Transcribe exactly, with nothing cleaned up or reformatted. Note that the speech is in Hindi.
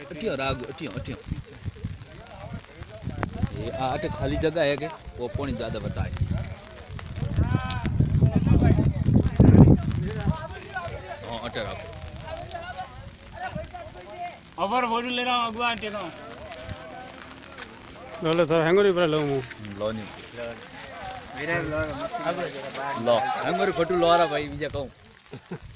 अटियो राग अटियो अटियो ये आटे खाली जगह है कि वो पानी ज्यादा बताए हाँ अटे रखो अबर फोटो ले रहा हूँ अगुआ आटे का लो सर हैंगर ऊपर लो मु लो नहीं मेरे लो लो हैंगर फोटो लो रहा भाई बीजा कहूँ